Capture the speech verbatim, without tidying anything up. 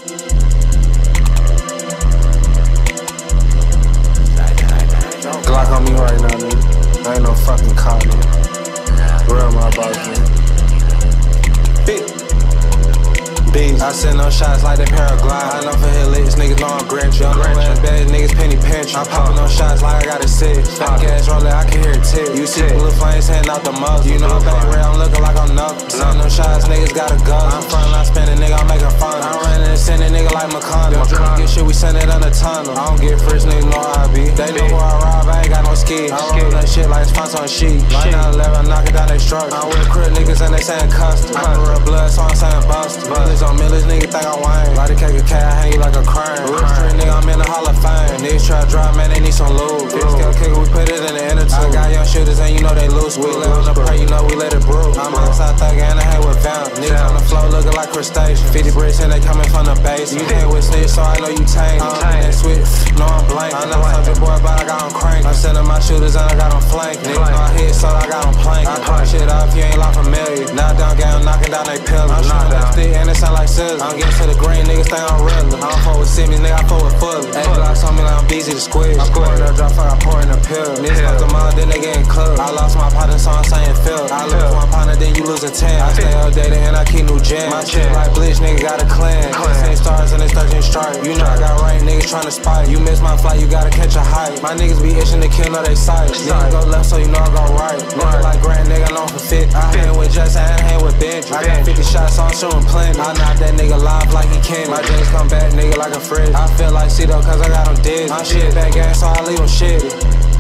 Glock on me right now, nigga. I ain't no fucking cop, nigga. Real my boss, nigga. Big. Beezyb. I send no shots like they paraglide. I know for hit licks, niggas know I'm Grinch. Young ass bad niggas penny pinch. I'm popping no shots like I got a six. Fat ass roller, I can hear it tick. You see blue flames handing out the muzzle. You know I'm back red, I'm looking like I'm knuckles. Send no shots, niggas gotta go. I'm front line spinning, nigga, I'm making fun. I'm running and sending nigga like McConnell. Get shit, we send it on the tunnel. I don't get first, nigga, know how I be. They know who I rob, I ain't got no ski. I roll that shit like it's fonts on sheet. Right now, eleven, knocking down they structure. I'm with crib niggas and they saying custom. I'm real blood, so I'm saying buster. Millers on millers, nigga think I'm Wayne. Like a cake of cat, I hang you like a crane. Real street nigga, I'm in the Hall of Fame. Niggas try to drive, man, they need some lube. Big scale kicker, we put it in the inner tube. I got young shooters and you know they loose. We lay on the prey, you know we let it brew. I'm outside thuggin and I hang with vamps. Niggas on the floor looking like crustaceans. fifty bricks and they coming from the base. You hang with snitch, so I know you tame. I'm in that switch, no I'm blank. I'm not such a boy, but I got on crank. I'm sending my shooters and I got on flank. Niggas know I hit, so I got on plank. I punch shit up, you ain't like familiar. Knock down, gang, I'm knocking down they pillars. I'm shooting that stick and it sound like scissors. I'm getting to the green, niggas think I'm real. I don't fuck with Simmons, nigga, I fuck with Fully. Eight blocks on me like I'm Beezyb to squid. I pour in the drop, fuck, I pour in the pill. Niggas fuck them all, then they getting cooked. I lost my partner, so I'm saying Phil. I lose one partner, then you losing ten. I stay updated and I keep new gems. My shit like bleach, nigga, got a clan. Same stars and they thirteen strike. You know I got rain, niggas tryna spike. You miss my flight, you gotta catch a hike. My niggas be itching to kill, know they sight. Niggas go left, so you know I go right. Nigga like Grant, nigga known for fit. I hang with Justin, I hang with Benji. I got fifty shots, so I'm shooting plenty. I knock that nigga live like he can. My jeans come back, nigga, like a fridge. I feel like C-Though, cause I got him dead. My shit back gang, so I leave him shitty.